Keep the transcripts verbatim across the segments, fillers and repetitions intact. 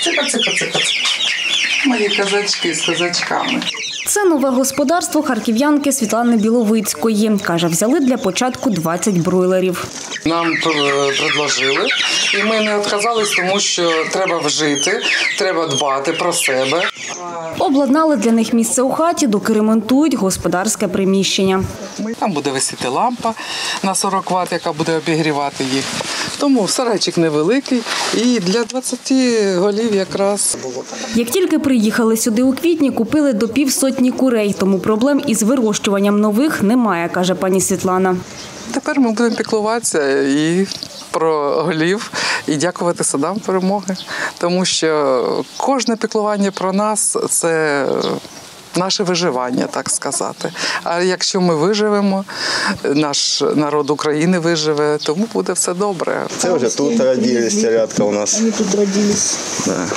Цика-цика-цика. Мої козачки з козачками. Це нове господарство харків'янки Світлани Біловицької. Каже, взяли для початку двадцять бройлерів. Нам предложили, і ми не відказались, тому що треба вжити, треба дбати про себе. Обладнали для них місце у хаті, доки ремонтують господарське приміщення. Там буде висіти лампа на сорок ват, яка буде обігрівати їх. Тому сарайчик невеликий і для двадцяти голів якраз. Як тільки приїхали сюди у квітні, купили до півсотні курей, тому проблем із вирощуванням нових немає, каже пані Світлана. Тепер ми будемо піклуватися і про голів, і дякувати садам перемоги, тому що кожне піклування про нас – це наше виживання, так сказати. А якщо ми виживемо, наш народ України виживе, тому буде все добре. Це вже тут родились, телятка у нас. Вони тут родились. Да.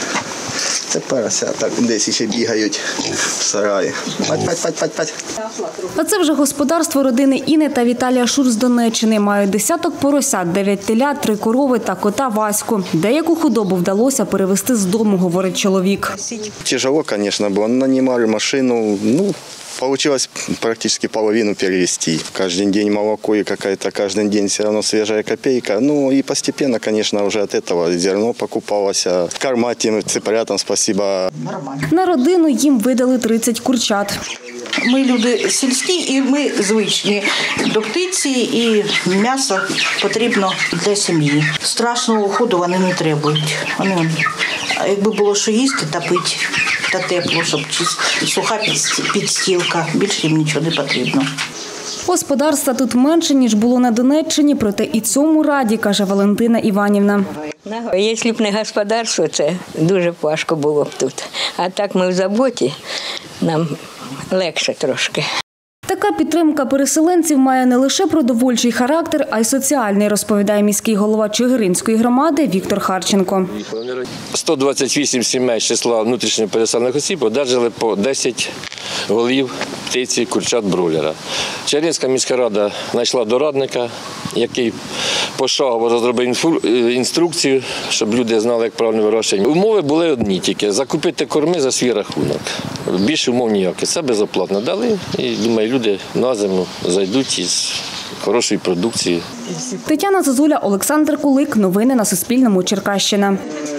Це порося, так десь ще бігають в сараї. Пать, пать, пать, пать, пать. А це вже господарство родини Інни та Віталія Шур з Донеччини. Мають десяток поросят, дев'ять телят, три корови та кота Ваську. Деяку худобу вдалося перевезти з дому, говорить чоловік. Тяжело, звісно, було. Нанимали машину, ну, получилось практически половину перевести. Каждый день молоко и какая-то каждый день все равно свежая копейка. Ну и постепенно, конечно, уже от этого зерно покупалось. Корма тем цыплятам спасибо. На родину їм видали тридцять курчат. Ми люди сільські і ми звичні до птиці, і м'ясо потрібно для сім'ї. Страшного уходу вони не требують. Вони, якби було що їсти та пити, та тепло, щоб суха підстілка, більше їм нічого не потрібно. Господарства тут менше, ніж було на Донеччині, проте і цьому раді, каже Валентина Іванівна. Якщо б не господарство, це дуже важко було б тут. А так ми в заботі, нам легше трошки. Така підтримка переселенців має не лише продовольчий характер, а й соціальний, розповідає міський голова Чигиринської громади Віктор Харченко. сто двадцять вісім сімей з числа внутрішньо переселених осіб одержали по десять голів птиці, курчат, бройлера. Чигиринська міська рада знайшла дорадника, який пошагово розробив інструкцію, щоб люди знали, як правильно вирощувати. Умови були одні тільки – закупити корми за свій рахунок. Більше умов ніякі. Це безоплатно дали і, думаю, люди на зиму зайдуть із хорошої продукції. Тетяна Зозуля, Олександр Кулик. Новини на Суспільному. Черкащина.